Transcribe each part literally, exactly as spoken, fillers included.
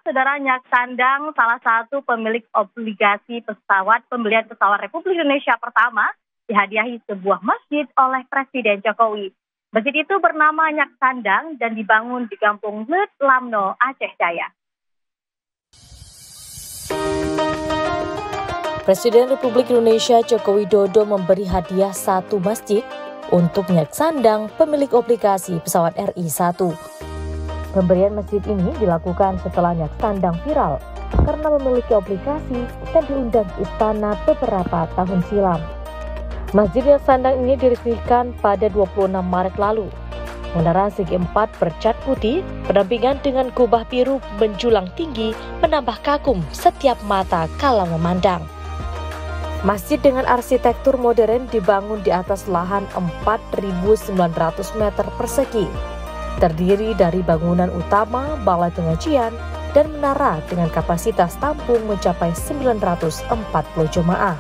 Saudara Nyak Sandang, salah satu pemilik obligasi pesawat pembelian pesawat Republik Indonesia pertama, dihadiahi sebuah masjid oleh Presiden Jokowi. Masjid itu bernama Nyak Sandang dan dibangun di Kampung Lut, Lamno, Aceh Jaya. Presiden Republik Indonesia Joko Widodo memberi hadiah satu masjid untuk Nyak Sandang, pemilik obligasi pesawat R I satu. Pemberian masjid ini dilakukan setelah Nyak Sandang viral karena memiliki obligasi dan diundang ke istana beberapa tahun silam. Masjid Nyak Sandang ini diresmikan pada dua puluh enam Maret lalu. Menara segi empat bercat putih, pendampingan dengan kubah biru menjulang tinggi menambah kagum setiap mata kala memandang. Masjid dengan arsitektur modern dibangun di atas lahan empat ribu sembilan ratus meter persegi. Terdiri dari bangunan utama, balai pengajian, dan menara dengan kapasitas tampung mencapai sembilan ratus empat puluh jemaah.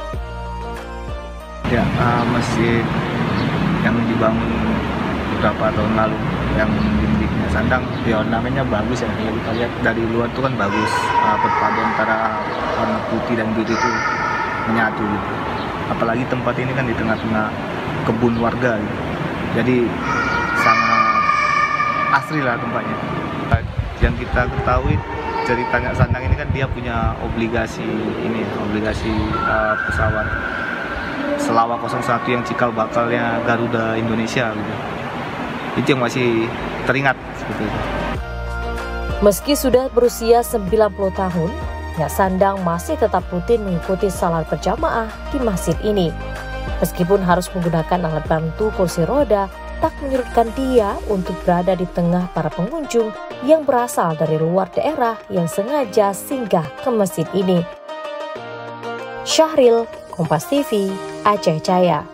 Ya, uh, masjid yang dibangun beberapa tahun lalu yang dimiliki Nyak Sandang, ya namanya bagus ya. Kalau kita lihat dari luar itu kan bagus, uh, perpaduan antara warna putih dan biru itu menyatu gitu. Apalagi tempat ini kan di tengah-tengah kebun warga gitu. Jadi sangat asli lah tempatnya. Yang kita ketahui cerita Nyak Sandang ini kan dia punya obligasi ini, obligasi uh, pesawat Selawak nol satu yang cikal bakalnya Garuda Indonesia gitu. Itu yang masih teringat seperti itu. Meski sudah berusia sembilan puluh tahun, Nyak Sandang masih tetap rutin mengikuti salat berjamaah di masjid ini. Meskipun harus menggunakan alat bantu kursi roda, tak menyurutkan dia untuk berada di tengah para pengunjung yang berasal dari luar daerah yang sengaja singgah ke masjid ini. Syahril, Kompas T V, Aceh Jaya.